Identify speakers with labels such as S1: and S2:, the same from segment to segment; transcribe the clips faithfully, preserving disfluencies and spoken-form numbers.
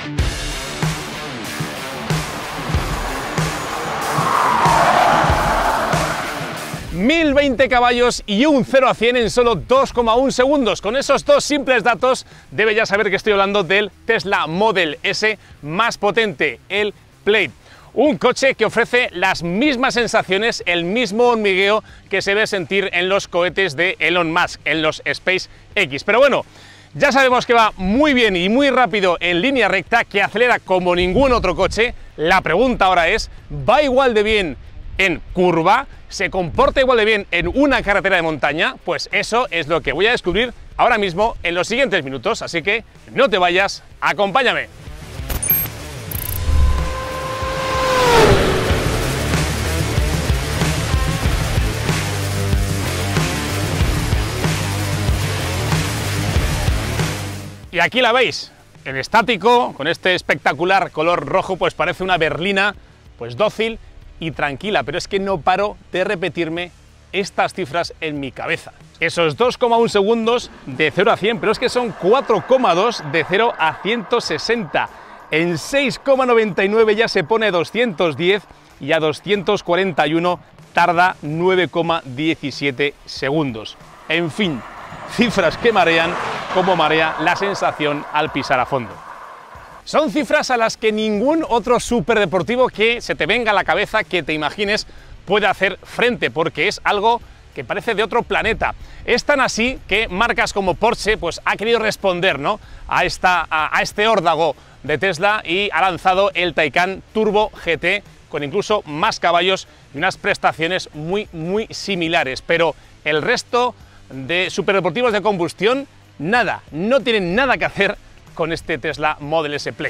S1: mil veinte caballos y un cero a cien en solo dos coma uno segundos. Con esos dos simples datos debe ya saber que estoy hablando del Tesla Model S más potente, el Plaid. Un coche que ofrece las mismas sensaciones, el mismo hormigueo que se debe sentir en los cohetes de Elon Musk, en los SpaceX. Pero bueno, ya sabemos que va muy bien y muy rápido en línea recta, que acelera como ningún otro coche. La pregunta ahora es, ¿va igual de bien en curva? ¿Se comporta igual de bien en una carretera de montaña? Pues eso es lo que voy a descubrir ahora mismo en los siguientes minutos, así que no te vayas, acompáñame. Y aquí la veis, en estático, con este espectacular color rojo, pues parece una berlina, pues dócil y tranquila, pero es que no paro de repetirme estas cifras en mi cabeza. Esos dos coma uno segundos de cero a cien, pero es que son cuatro coma dos de cero a ciento sesenta. En seis coma noventa y nueve ya se pone doscientos diez y a doscientos cuarenta y uno tarda nueve coma diecisiete segundos. En fin, cifras que marean como marea la sensación al pisar a fondo. Son cifras a las que ningún otro superdeportivo que se te venga a la cabeza, que te imagines, puede hacer frente, porque es algo que parece de otro planeta. Es tan así que marcas como Porsche pues ha querido responder, ¿no?, a, esta, a, a este órdago de Tesla y ha lanzado el Taycan Turbo G T con incluso más caballos y unas prestaciones muy, muy similares. Pero el resto de superdeportivos de combustión, nada, no tienen nada que hacer con este Tesla Model S Plaid.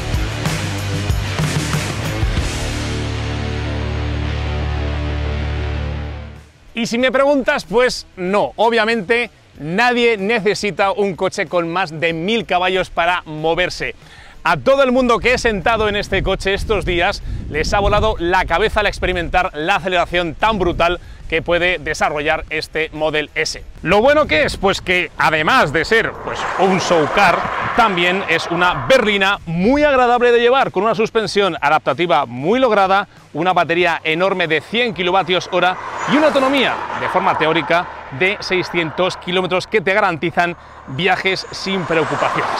S1: Y si me preguntas, pues no, obviamente nadie necesita un coche con más de mil caballos para moverse. A todo el mundo que he sentado en este coche estos días les ha volado la cabeza al experimentar la aceleración tan brutal que puede desarrollar este Model S. Lo bueno que es, pues que además de ser pues un show car, también es una berlina muy agradable de llevar, con una suspensión adaptativa muy lograda, una batería enorme de cien kilovatios hora y una autonomía, de forma teórica, de seiscientos kilómetros que te garantizan viajes sin preocupaciones.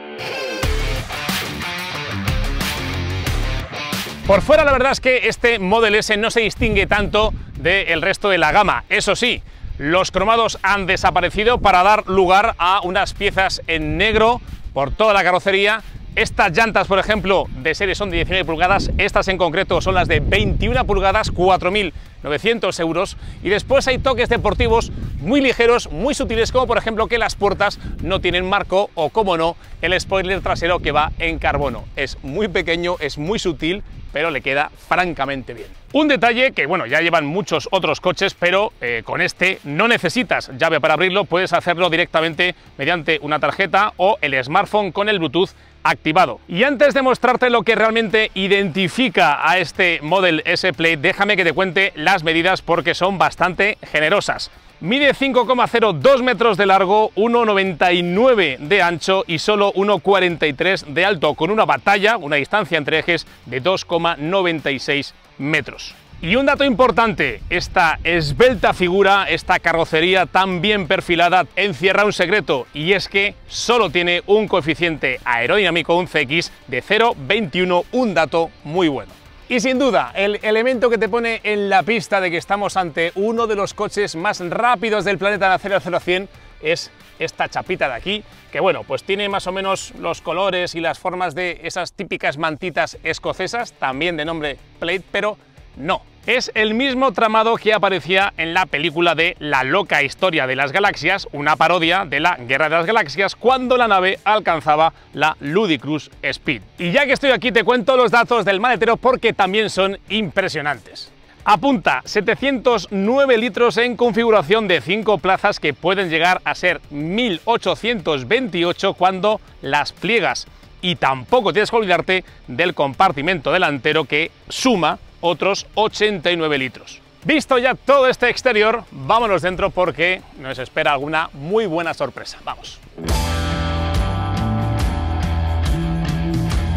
S1: Por fuera, la verdad es que este Model S no se distingue tanto del resto de la gama. Eso sí, los cromados han desaparecido para dar lugar a unas piezas en negro por toda la carrocería. Estas llantas, por ejemplo, de serie son de diecinueve pulgadas, estas en concreto son las de veintiuna pulgadas, cuatro mil novecientos euros, y después hay toques deportivos muy ligeros, muy sutiles, como por ejemplo que las puertas no tienen marco o, como no, el spoiler trasero que va en carbono. Es muy pequeño, es muy sutil, pero le queda francamente bien. Un detalle que, bueno, ya llevan muchos otros coches, pero eh, con este no necesitas llave para abrirlo, puedes hacerlo directamente mediante una tarjeta o el smartphone con el Bluetooth activado. Y antes de mostrarte lo que realmente identifica a este Model S Plaid, déjame que te cuente las medidas porque son bastante generosas. Mide cinco coma cero dos metros de largo, uno coma noventa y nueve de ancho y solo uno coma cuarenta y tres de alto, con una batalla, una distancia entre ejes de dos coma noventa y seis metros. Y un dato importante, esta esbelta figura, esta carrocería tan bien perfilada, encierra un secreto, y es que solo tiene un coeficiente aerodinámico, un C X, de cero coma veintiuno, un dato muy bueno. Y sin duda, el elemento que te pone en la pista de que estamos ante uno de los coches más rápidos del planeta de hacer el cero a cien es esta chapita de aquí, que bueno, pues tiene más o menos los colores y las formas de esas típicas mantitas escocesas, también de nombre Plaid, pero no. Es el mismo tramado que aparecía en la película de La loca historia de las galaxias, una parodia de la Guerra de las Galaxias, cuando la nave alcanzaba la Ludicrous Speed. Y ya que estoy aquí te cuento los datos del maletero porque también son impresionantes. Apunta setecientos nueve litros en configuración de cinco plazas, que pueden llegar a ser mil ochocientos veintiocho cuando las pliegas. Y tampoco tienes que olvidarte del compartimento delantero, que suma otros ochenta y nueve litros. Visto ya todo este exterior, vámonos dentro porque nos espera alguna muy buena sorpresa. Vamos.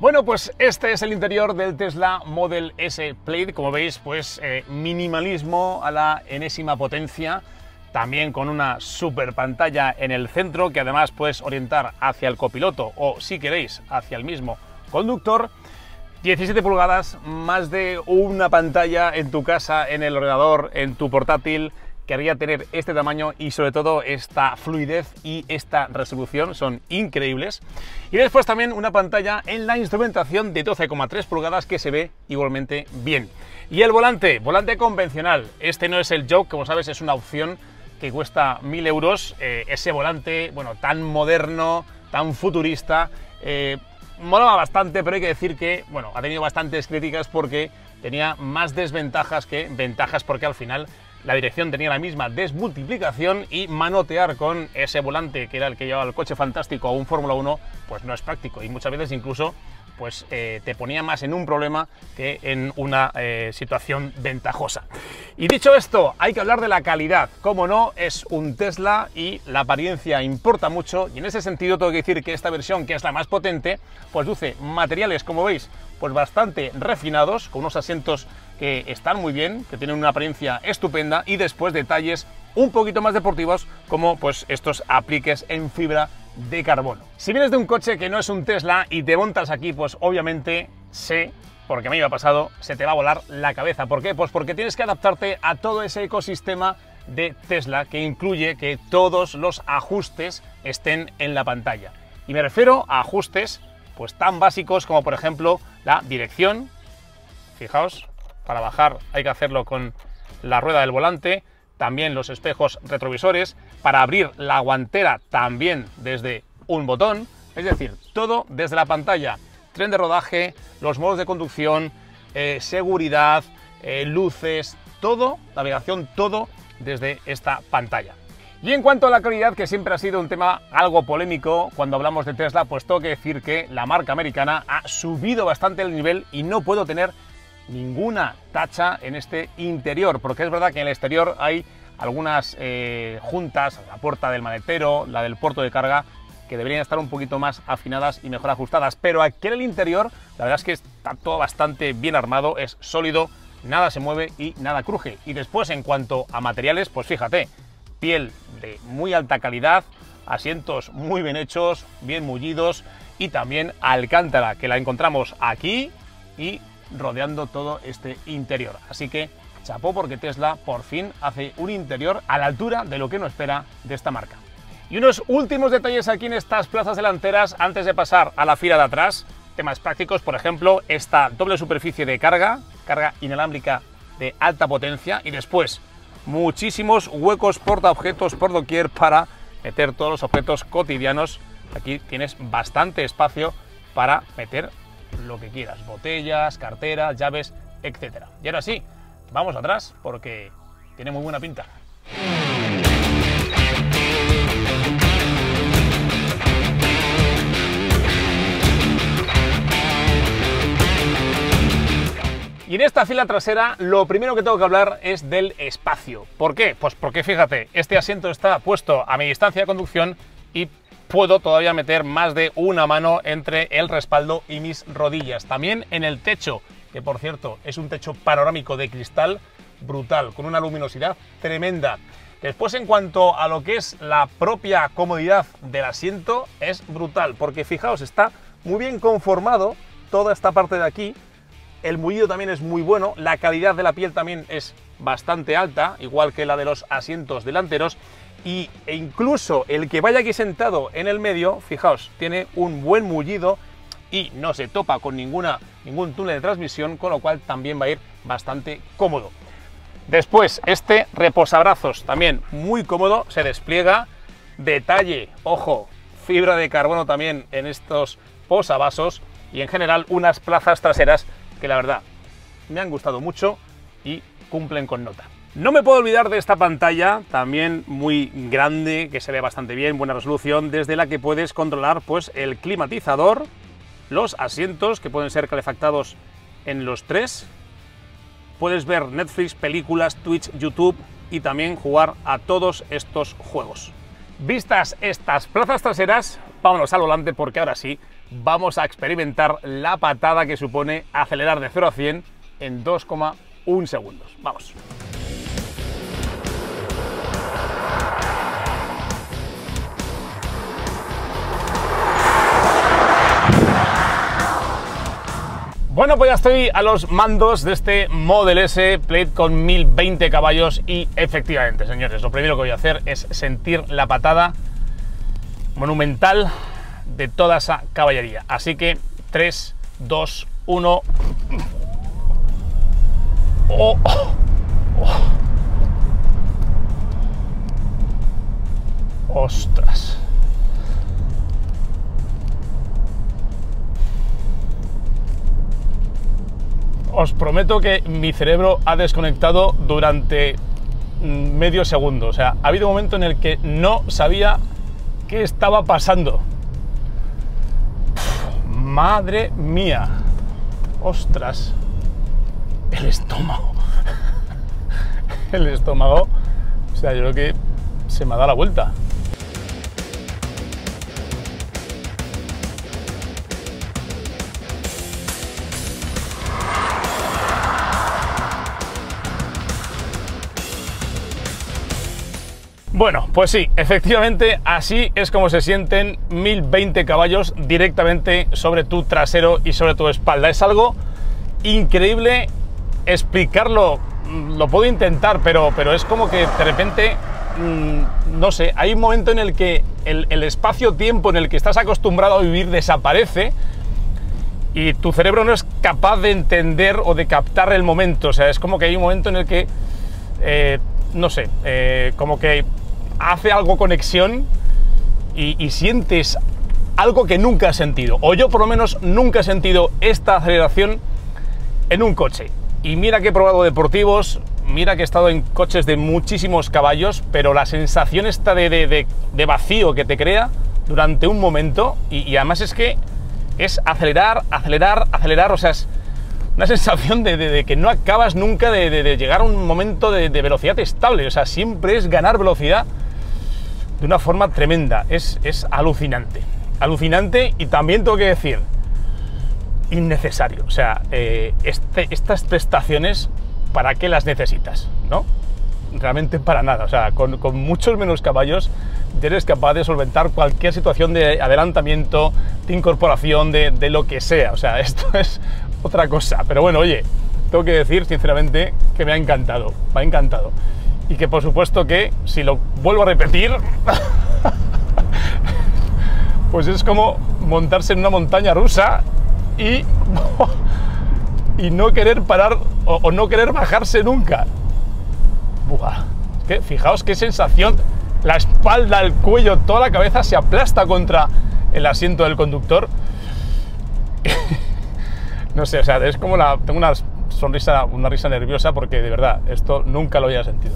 S1: Bueno, pues este es el interior del Tesla Model S Plaid. Como veis, pues eh, minimalismo a la enésima potencia, también con una super pantalla en el centro que además puedes orientar hacia el copiloto o, si queréis, hacia el mismo conductor. diecisiete pulgadas, más de una pantalla en tu casa, en el ordenador, en tu portátil. Querría tener este tamaño y sobre todo esta fluidez y esta resolución son increíbles. Y después también una pantalla en la instrumentación de doce coma tres pulgadas que se ve igualmente bien. Y el volante, volante convencional. Este no es el Yoke, como sabes, es una opción que cuesta mil euros. Eh, ese volante, bueno, tan moderno, tan futurista, eh, molaba bastante, pero hay que decir que, bueno, ha tenido bastantes críticas porque tenía más desventajas que ventajas, porque al final la dirección tenía la misma desmultiplicación y manotear con ese volante que era el que llevaba el coche fantástico a un Fórmula uno, pues no es práctico y muchas veces incluso pues eh, te ponía más en un problema que en una eh, situación ventajosa. Y dicho esto, hay que hablar de la calidad. Como no, es un Tesla y la apariencia importa mucho, y en ese sentido tengo que decir que esta versión, que es la más potente, pues luce materiales, como veis, pues bastante refinados, con unos asientos que están muy bien, que tienen una apariencia estupenda, y después detalles un poquito más deportivos, como pues estos apliques en fibra de carbono. Si vienes de un coche que no es un Tesla y te montas aquí, pues obviamente sé, porque a mí me ha pasado, se te va a volar la cabeza. ¿Por qué? Pues porque tienes que adaptarte a todo ese ecosistema de Tesla que incluye que todos los ajustes estén en la pantalla. Y me refiero a ajustes pues tan básicos como por ejemplo la dirección. Fijaos, para bajar hay que hacerlo con la rueda del volante. También los espejos retrovisores, para abrir la guantera también desde un botón, es decir, todo desde la pantalla. Tren de rodaje, los modos de conducción, eh, seguridad, eh, luces, todo, navegación, todo desde esta pantalla. Y en cuanto a la calidad, que siempre ha sido un tema algo polémico cuando hablamos de Tesla, pues tengo que decir que la marca americana ha subido bastante el nivel y no puedo tener ninguna tacha en este interior, porque es verdad que en el exterior hay algunas eh, juntas, la puerta del maletero, la del puerto de carga, que deberían estar un poquito más afinadas y mejor ajustadas, pero aquí en el interior la verdad es que está todo bastante bien armado, es sólido, nada se mueve y nada cruje. Y después, en cuanto a materiales, pues fíjate, piel de muy alta calidad, asientos muy bien hechos, bien mullidos, y también alcántara, que la encontramos aquí y rodeando todo este interior. Así que chapó, porque Tesla por fin hace un interior a la altura de lo que uno espera de esta marca. Y unos últimos detalles aquí en estas plazas delanteras antes de pasar a la fila de atrás. Temas prácticos, por ejemplo, esta doble superficie de carga, carga inalámbrica de alta potencia, y después muchísimos huecos portaobjetos por doquier para meter todos los objetos cotidianos. Aquí tienes bastante espacio para meter lo que quieras, botellas, carteras, llaves, etcétera. Y ahora sí, vamos atrás porque tiene muy buena pinta. Y en esta fila trasera lo primero que tengo que hablar es del espacio. ¿Por qué? Pues porque fíjate, este asiento está puesto a mi distancia de conducción y puedo todavía meter más de una mano entre el respaldo y mis rodillas. También en el techo, que por cierto es un techo panorámico de cristal brutal, con una luminosidad tremenda. Después, en cuanto a lo que es la propia comodidad del asiento, es brutal, porque fijaos, está muy bien conformado toda esta parte de aquí. El mullido también es muy bueno, la calidad de la piel también es bastante alta, igual que la de los asientos delanteros, y, e incluso el que vaya aquí sentado en el medio, fijaos, tiene un buen mullido y no se topa con ninguna, ningún túnel de transmisión, con lo cual también va a ir bastante cómodo. Después, este reposabrazos también muy cómodo, se despliega, detalle, ojo, fibra de carbono también en estos posavasos, y en general unas plazas traseras que la verdad me han gustado mucho y cumplen con nota. No me puedo olvidar de esta pantalla, también muy grande, que se ve bastante bien, buena resolución, desde la que puedes controlar pues el climatizador, los asientos, que pueden ser calefactados en los tres, puedes ver Netflix, películas, Twitch, YouTube y también jugar a todos estos juegos. Vistas estas plazas traseras, vámonos al volante porque ahora sí vamos a experimentar la patada que supone acelerar de cero a cien en dos coma uno segundos. Vamos. Bueno, pues ya estoy a los mandos de este Model S Plaid con mil veinte caballos y efectivamente, señores, lo primero que voy a hacer es sentir la patada monumental de toda esa caballería. Así que tres, dos, uno... Oh, oh, oh. ¡Ostras! Os prometo que mi cerebro ha desconectado durante medio segundo. O sea, ha habido un momento en el que no sabía qué estaba pasando. Uf, madre mía. Ostras. El estómago. El estómago. O sea, yo creo que se me ha dado la vuelta. Bueno, pues sí, efectivamente así es como se sienten mil veinte caballos directamente sobre tu trasero y sobre tu espalda. Es algo increíble explicarlo, lo puedo intentar, pero, pero es como que de repente, mmm, no sé, hay un momento en el que el, el espacio-tiempo en el que estás acostumbrado a vivir desaparece y tu cerebro no es capaz de entender o de captar el momento. O sea, es como que hay un momento en el que, eh, no sé, eh, como que hace algo conexión y, y sientes algo que nunca has sentido, o yo por lo menos nunca he sentido esta aceleración en un coche. Y mira que he probado deportivos, mira que he estado en coches de muchísimos caballos, pero la sensación esta de, de, de, de vacío que te crea durante un momento, y, y además es que es acelerar, acelerar, acelerar, o sea, es una sensación de, de, de que no acabas nunca de, de, de llegar a un momento de, de velocidad estable. O sea, siempre es ganar velocidad de una forma tremenda. Es, es alucinante. Alucinante y también tengo que decir, innecesario. O sea, eh, este, estas prestaciones, ¿para qué las necesitas? ¿No? Realmente para nada. O sea, con, con muchos menos caballos eres capaz de solventar cualquier situación de adelantamiento, de incorporación, de, de lo que sea. O sea, esto es otra cosa. Pero bueno, oye, tengo que decir sinceramente que me ha encantado. Me ha encantado. Y que por supuesto que, si lo vuelvo a repetir, pues es como montarse en una montaña rusa y, y no querer parar o, o no querer bajarse nunca. Buah, es que fijaos qué sensación. La espalda, el cuello, toda la cabeza se aplasta contra el asiento del conductor. No sé, o sea, es como la... Tengo una sonrisa, una risa nerviosa porque de verdad, esto nunca lo había sentido.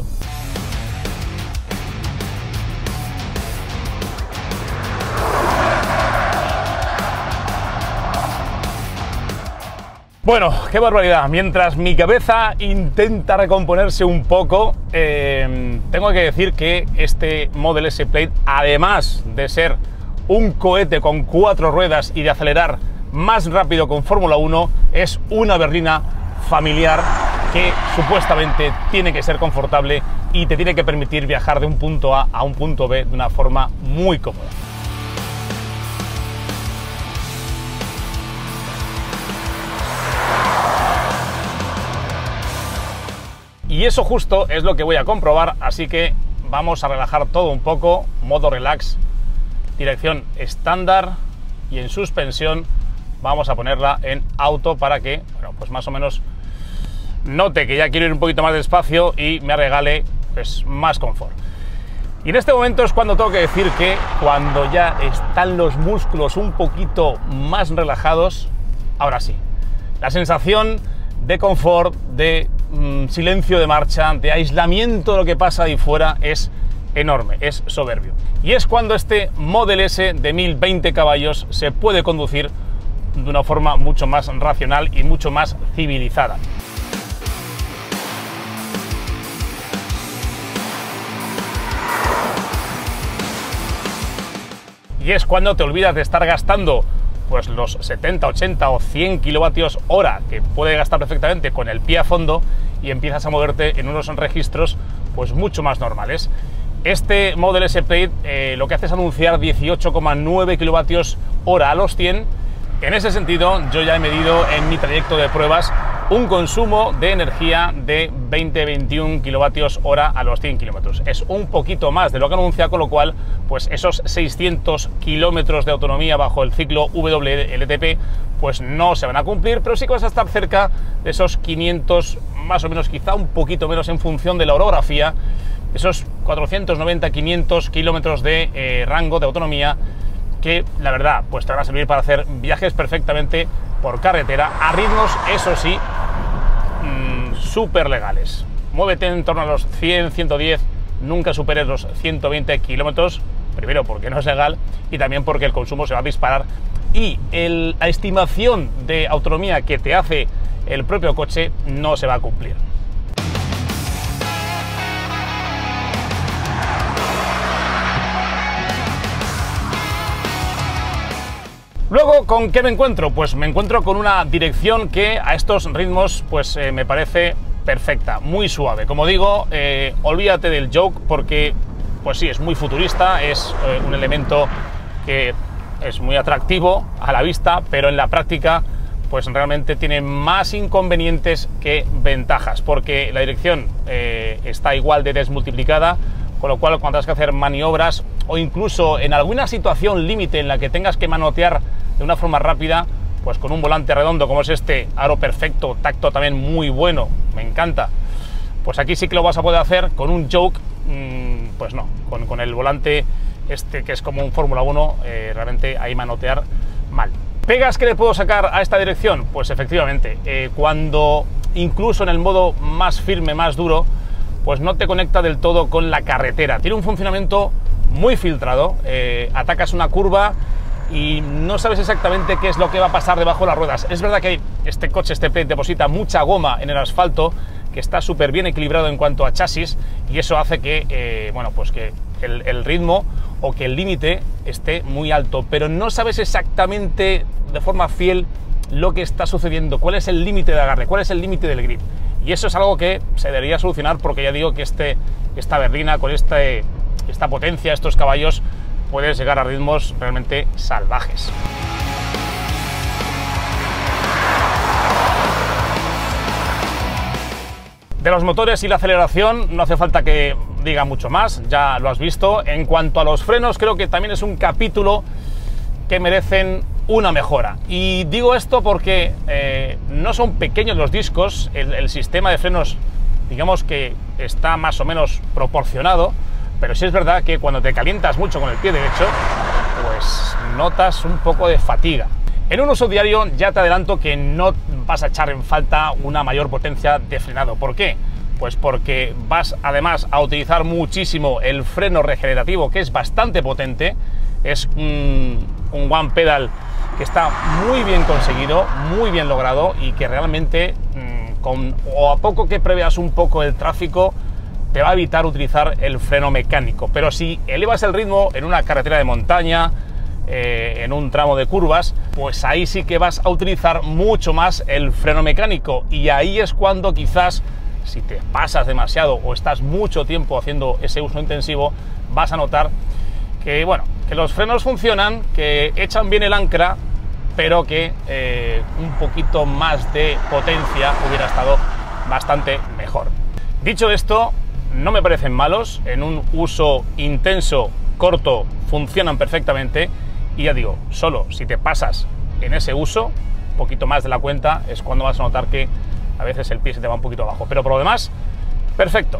S1: Bueno, qué barbaridad. Mientras mi cabeza intenta recomponerse un poco, eh, tengo que decir que este Model S Plaid, además de ser un cohete con cuatro ruedas y de acelerar más rápido con Fórmula uno, es una berlina familiar que supuestamente tiene que ser confortable y te tiene que permitir viajar de un punto A a un punto B de una forma muy cómoda. Y eso justo es lo que voy a comprobar, así que vamos a relajar todo un poco, modo relax, dirección estándar y en suspensión vamos a ponerla en auto para que, bueno, pues más o menos note que ya quiero ir un poquito más despacio y me regale pues más confort. Y en este momento es cuando tengo que decir que cuando ya están los músculos un poquito más relajados, ahora sí, la sensación de confort, de mmm, silencio de marcha, de aislamiento de lo que pasa ahí fuera es enorme, es soberbio. Y es cuando este Model S de mil veinte caballos se puede conducir de una forma mucho más racional y mucho más civilizada. Y es cuando te olvidas de estar gastando pues los setenta, ochenta o cien kilovatios hora que puede gastar perfectamente con el pie a fondo, y empiezas a moverte en unos registros pues mucho más normales. Este Model S Plaid eh, lo que hace es anunciar dieciocho coma nueve kilovatios hora a los cien. En ese sentido, yo ya he medido en mi trayecto de pruebas un consumo de energía de veinte a veintiún kilovatios hora a los cien kilómetros. Es un poquito más de lo que anuncia, con lo cual pues esos seiscientos kilómetros de autonomía bajo el ciclo W L T P pues no se van a cumplir, pero sí que vas a estar cerca de esos quinientos, más o menos, quizá un poquito menos en función de la orografía, esos cuatrocientos noventa a quinientos kilómetros de eh, rango de autonomía, que la verdad pues te van a servir para hacer viajes perfectamente por carretera a ritmos, eso sí, mmm, súper legales. Muévete en torno a los cien, ciento diez, nunca superes los ciento veinte kilómetros, primero porque no es legal y también porque el consumo se va a disparar, y el, la estimación de autonomía que te hace el propio coche no se va a cumplir. Luego, ¿con qué me encuentro? Pues me encuentro con una dirección que a estos ritmos pues eh, me parece perfecta, muy suave. Como digo, eh, olvídate del yoke, porque pues sí, es muy futurista, es eh, un elemento que es muy atractivo a la vista, pero en la práctica pues realmente tiene más inconvenientes que ventajas, porque la dirección eh, está igual de desmultiplicada, con lo cual cuando tengas que hacer maniobras o incluso en alguna situación límite en la que tengas que manotear de una forma rápida, pues con un volante redondo como es este, aro perfecto, tacto también muy bueno, me encanta, pues aquí sí que lo vas a poder hacer. Con un yoke, mmm, pues no, con, con el volante este que es como un Fórmula uno, eh, realmente ahí manotear mal. ¿Pegas que le puedo sacar a esta dirección? Pues efectivamente, eh, cuando incluso en el modo más firme, más duro, pues no te conecta del todo con la carretera. Tiene un funcionamiento muy filtrado, eh, atacas una curva y no sabes exactamente qué es lo que va a pasar debajo de las ruedas. Es verdad que este coche, este Plaid, deposita mucha goma en el asfalto, que está súper bien equilibrado en cuanto a chasis, y eso hace que, eh, bueno, pues que el, el ritmo o que el límite esté muy alto, pero no sabes exactamente de forma fiel lo que está sucediendo, cuál es el límite de agarre, cuál es el límite del grip. Y eso es algo que se debería solucionar, porque ya digo que este, esta berlina con este, esta potencia, estos caballos, puedes llegar a ritmos realmente salvajes. De los motores y la aceleración no hace falta que diga mucho más, ya lo has visto. En cuanto a los frenos, creo que también es un capítulo que merecen una mejora. Y digo esto porque eh, no son pequeños los discos, el, el sistema de frenos, digamos que está más o menos proporcionado, pero sí es verdad que cuando te calientas mucho con el pie derecho, pues notas un poco de fatiga. En un uso diario ya te adelanto que no vas a echar en falta una mayor potencia de frenado. ¿Por qué? Pues porque vas además a utilizar muchísimo el freno regenerativo, que es bastante potente, es un, un one pedal que está muy bien conseguido, muy bien logrado, y que realmente mmm, con, o a poco que preveas un poco el tráfico, te va a evitar utilizar el freno mecánico. Pero si elevas el ritmo en una carretera de montaña, eh, en un tramo de curvas, pues ahí sí que vas a utilizar mucho más el freno mecánico, y ahí es cuando quizás, si te pasas demasiado o estás mucho tiempo haciendo ese uso intensivo, vas a notar que, bueno, que los frenos funcionan, que echan bien el ancla, pero que eh, un poquito más de potencia hubiera estado bastante mejor. Dicho esto, no me parecen malos, en un uso intenso, corto, funcionan perfectamente, y ya digo, solo si te pasas en ese uso, un poquito más de la cuenta, es cuando vas a notar que a veces el pie se te va un poquito abajo, pero por lo demás, perfecto.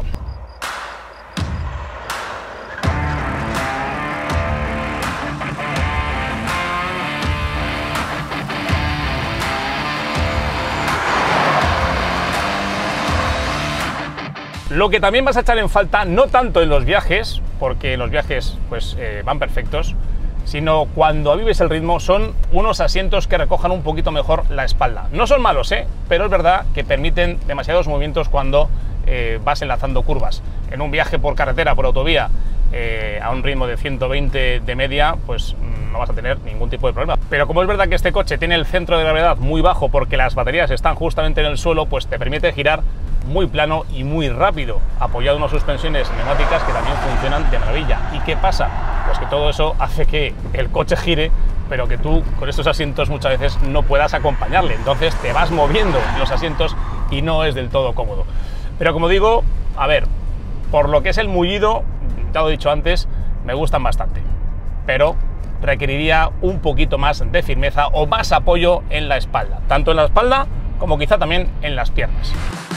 S1: Lo que también vas a echar en falta, no tanto en los viajes, porque en los viajes pues eh, van perfectos, sino cuando avives el ritmo, son unos asientos que recojan un poquito mejor la espalda. No son malos, ¿eh? Pero es verdad que permiten demasiados movimientos cuando eh, vas enlazando curvas. En un viaje por carretera, por autovía, eh, a un ritmo de ciento veinte de media, pues mmm, no vas a tener ningún tipo de problema. Pero como es verdad que este coche tiene el centro de gravedad muy bajo porque las baterías están justamente en el suelo, pues te permite girar muy plano y muy rápido, apoyado en unas suspensiones neumáticas que también funcionan de maravilla. ¿Y qué pasa? Pues que todo eso hace que el coche gire, pero que tú con estos asientos muchas veces no puedas acompañarle, entonces te vas moviendo en los asientos y no es del todo cómodo. Pero como digo, a ver, por lo que es el mullido, ya lo he dicho antes, me gustan bastante, pero requeriría un poquito más de firmeza o más apoyo en la espalda, tanto en la espalda como quizá también en las piernas.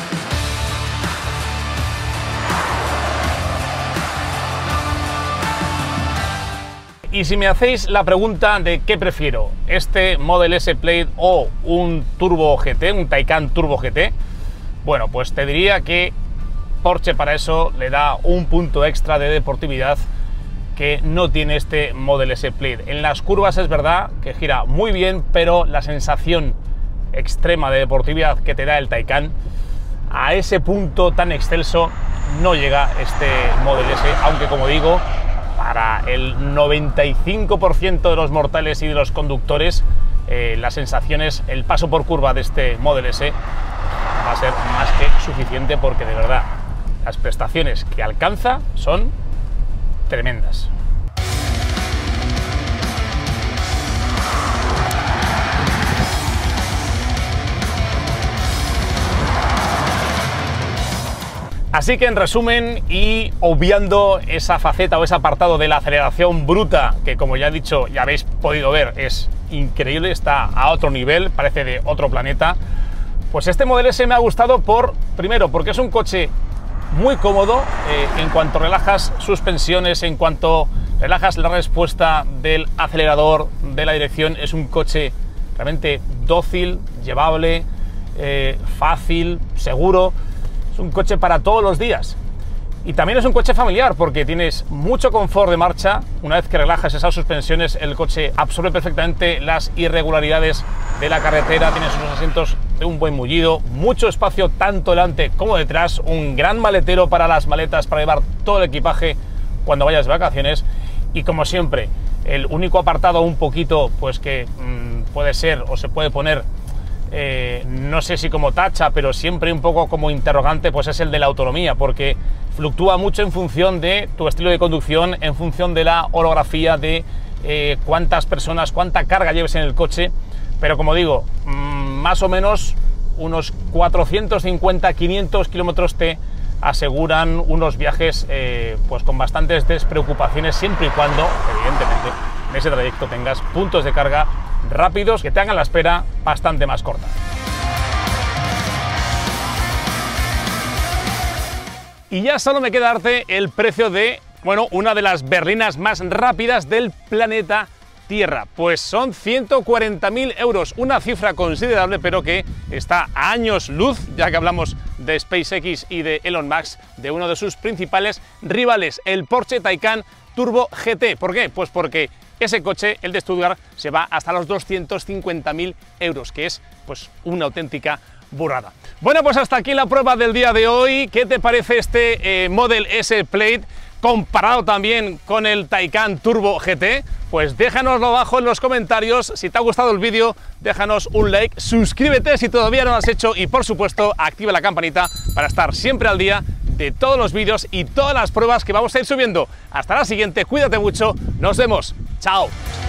S1: Y si me hacéis la pregunta de qué prefiero, este Model S Plaid o un Turbo G T, un Taycan Turbo G T, bueno, pues te diría que Porsche para eso le da un punto extra de deportividad que no tiene este Model S Plaid. En las curvas es verdad que gira muy bien, pero la sensación extrema de deportividad que te da el Taycan, a ese punto tan excelso no llega este Model S, aunque como digo, para el noventa y cinco por ciento de los mortales y de los conductores, eh, las sensaciones, el paso por curva de este Model S va a ser más que suficiente, porque de verdad las prestaciones que alcanza son tremendas. Así que en resumen, y obviando esa faceta o ese apartado de la aceleración bruta, que como ya he dicho, ya habéis podido ver, es increíble, está a otro nivel, parece de otro planeta, pues este Model S me ha gustado por, primero, porque es un coche muy cómodo, eh, en cuanto relajas suspensiones, en cuanto relajas la respuesta del acelerador, de la dirección, es un coche realmente dócil, llevable, eh, fácil, seguro. Un coche para todos los días, y también es un coche familiar porque tienes mucho confort de marcha. Una vez que relajas esas suspensiones, el coche absorbe perfectamente las irregularidades de la carretera, tienes unos asientos de un buen mullido, mucho espacio tanto delante como detrás, un gran maletero para las maletas para llevar todo el equipaje cuando vayas de vacaciones, y como siempre, el único apartado un poquito pues que mmm, puede ser o se puede poner, Eh, no sé si como tacha, pero siempre un poco como interrogante, pues es el de la autonomía, porque fluctúa mucho en función de tu estilo de conducción, en función de la orografía, de eh, cuántas personas, cuánta carga lleves en el coche. Pero como digo, mmm, más o menos unos cuatrocientos cincuenta a quinientos kilómetros te aseguran unos viajes eh, pues con bastantes despreocupaciones, siempre y cuando, evidentemente, en ese trayecto tengas puntos de carga rápidos que te hagan la espera bastante más corta. Y ya solo me queda darte el precio de, bueno, una de las berlinas más rápidas del planeta Tierra. Pues son ciento cuarenta mil euros, una cifra considerable, pero que está a años luz, ya que hablamos de SpaceX y de Elon Musk, de uno de sus principales rivales, el Porsche Taycan Turbo G T. ¿Por qué? Pues porque ese coche, el de Stuttgart, se va hasta los doscientos cincuenta mil euros, que es pues una auténtica burrada. Bueno, pues hasta aquí la prueba del día de hoy. ¿Qué te parece este eh, Model S Plaid comparado también con el Taycan Turbo G T? Pues déjanoslo abajo en los comentarios. Si te ha gustado el vídeo, déjanos un like, suscríbete si todavía no lo has hecho y por supuesto activa la campanita para estar siempre al día de todos los vídeos y todas las pruebas que vamos a ir subiendo. Hasta la siguiente, cuídate mucho, nos vemos, chao.